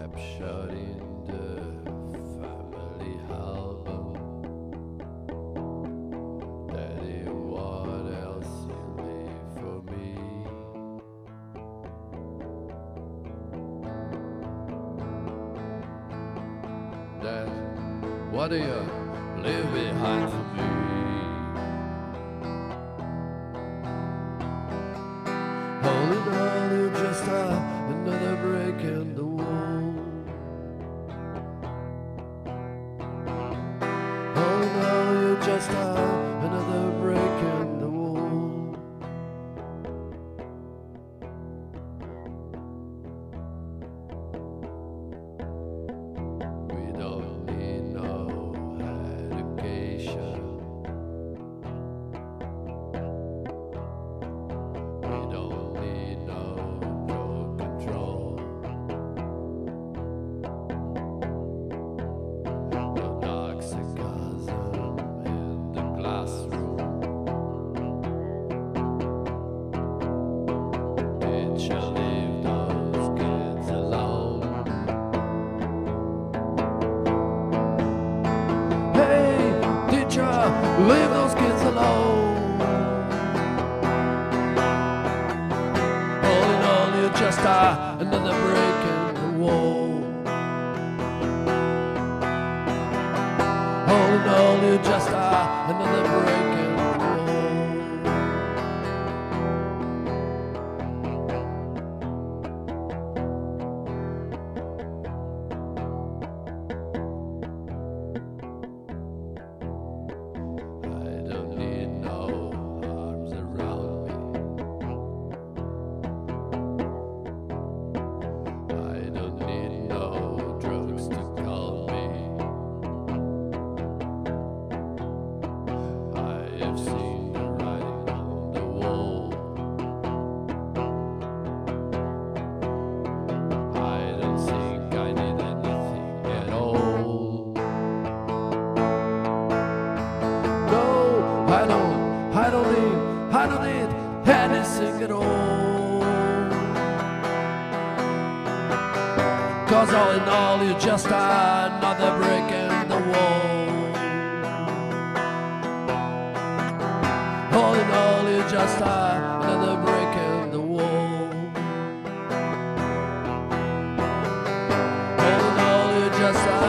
snapshot in the family album. Daddy, what else you leave for me? Dad, what do you leave behind for me? All in all, you're just another brick in the wall. All in all, you're just another brick in the wall. We don't need no education. We don't need no drug control. No dark sarcasm in the classroom. Teacher, leave those kids alone. Hey, teacher, leave those kids alone. All in all, you're just another brick in the wall. All in all, you're just another brick in the wall. I don't need no arms around me. I don't need no drugs to calm me. I have seen the writing on the wall. I don't think I need anything at all. No, I don't need anything at all. 'Cause all in all, you're just another brick in the wall. All in all, you're just another brick in the wall. All in all, you're just